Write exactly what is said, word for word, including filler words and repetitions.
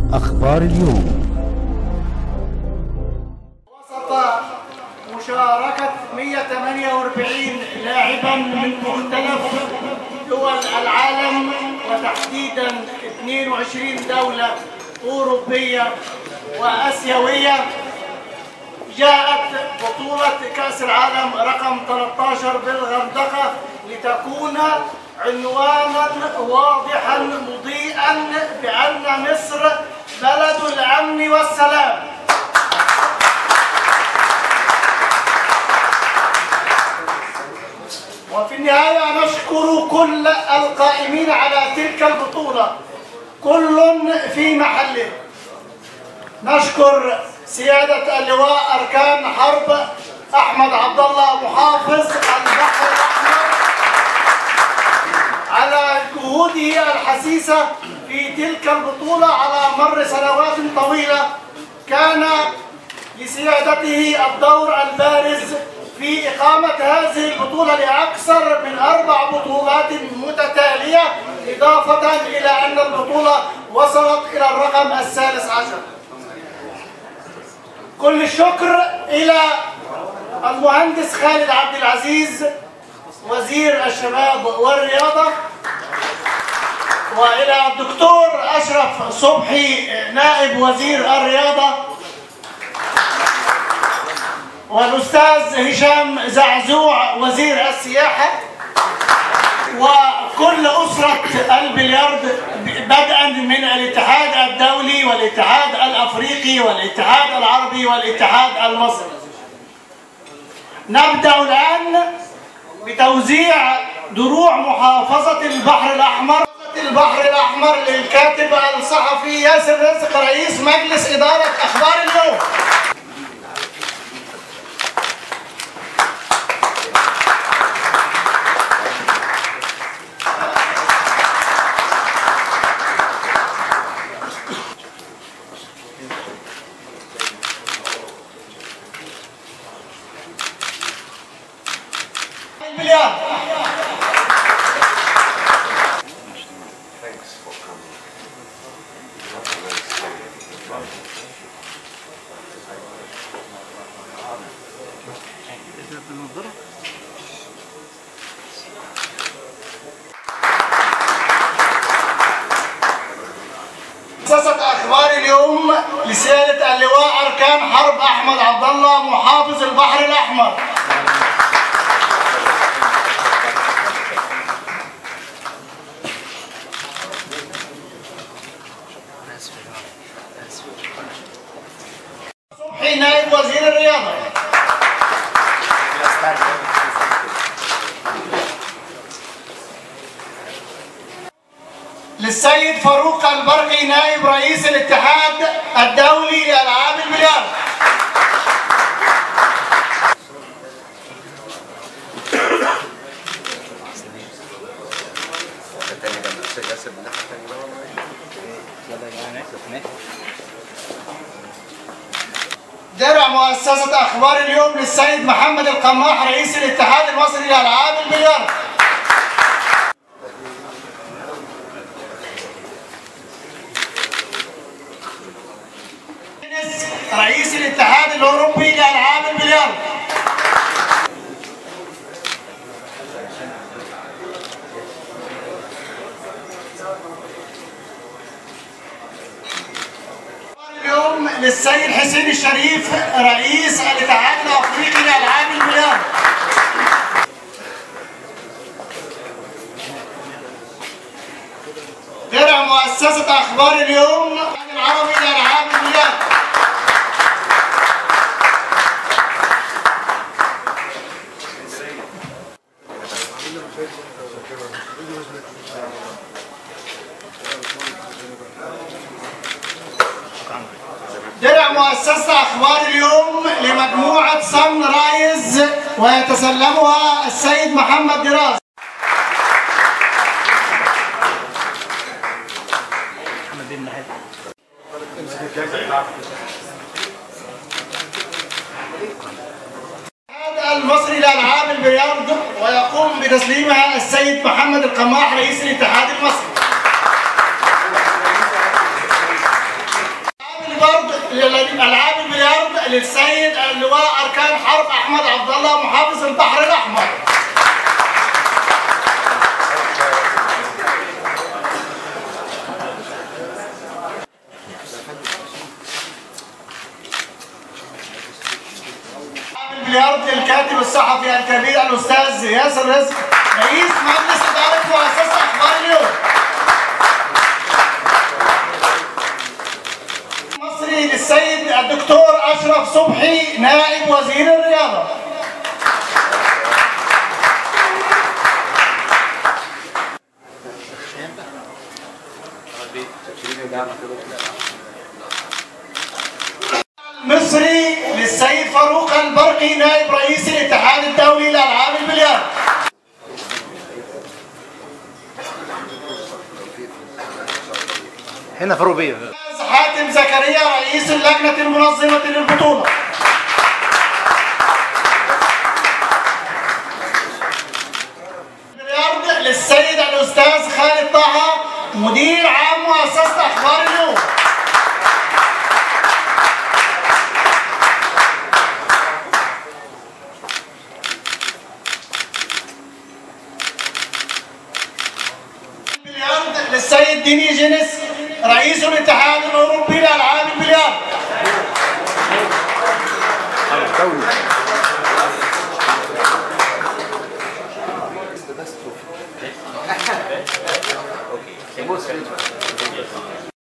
أخبار اليوم. وسط مشاركة مئة وثمانية وأربعين لاعبا من مختلف دول العالم وتحديدا اثنين وعشرين دولة أوروبية وآسيوية، جاءت بطولة كأس العالم رقم ثلاثة عشر بالغردقة لتكون عنوانا واضحا مضيئا بأن مصر بلد الأمن والسلام. وفي النهاية نشكر كل القائمين على تلك البطولة، كل في محله. نشكر سيادة اللواء أركان حرب أحمد عبد الله محافظ البحر الأحمر على جهوده الحثيثة في تلك البطولة على مر سنوات طويلة. كان لسيادته الدور البارز في إقامة هذه البطولة لأكثر من أربع بطولات متتالية، إضافة إلى أن البطولة وصلت إلى الرقم الثالث عشر. كل الشكر إلى المهندس خالد عبد العزيز وزير الشباب والرياضة، وإلى الدكتور أشرف صبحي نائب وزير الرياضة، والأستاذ هشام زعزوع وزير السياحة، وكل أسرة البليارد بدءا من الاتحاد الدولي والاتحاد الأفريقي والاتحاد العربي والاتحاد المصري. نبدأ الآن بتوزيع دروع محافظة البحر الأحمر البحر الأحمر للكاتب الصحفي ياسر رزق رئيس مجلس إدارة أخبار اليوم. مؤسسة أخبار اليوم لسيادة اللواء أركان حرب أحمد عبد الله محافظ البحر الأحمر. صبحي نائب وزير الرياضة. للسيد فاروق البرقي نائب رئيس الاتحاد الدولي لألعاب البلياردو. درع مؤسسة أخبار اليوم للسيد محمد القماح رئيس الاتحاد المصري لألعاب البلياردو. رئيس الاتحاد الأوروبي لألعاب البلياردو. اليوم للسيد حسين الشريف رئيس الاتحاد الأفريقي لألعاب البلياردو. درع مؤسسة أخبار اليوم العربي لألعاب البلياردو. درع مؤسسة أخبار اليوم لمجموعة صن رايز ويتسلمها السيد محمد دراز. الاتحاد المصري لألعاب البلياردو ويقوم بتسليمها السيد محمد القماح رئيس الاتحاد المصري. للسيد اللواء أركان حرب أحمد عبد الله محافظ البحر الأحمر. باليارد للكاتب الصحفي الكبير الأستاذ ياسر رزق رئيس مجلس إدارة مؤسسة أخبار اليوم. مصري للسيد الدكتور أشرف صبحي نائب وزير الرياضة. مصري للسيد فاروق البرقي نائب رئيس الاتحاد الدولي لألعاب البلياردو. هنا فروبية. حاتم زكريا رئيس اللجنة المنظمة للبطولة. البلياردو للسيد الأستاذ خالد طه مدير عام مؤسسة أخبار اليوم. للسيد ديني جينيس رئيس الاتحاد الاوروبي لالعاب البلياردو.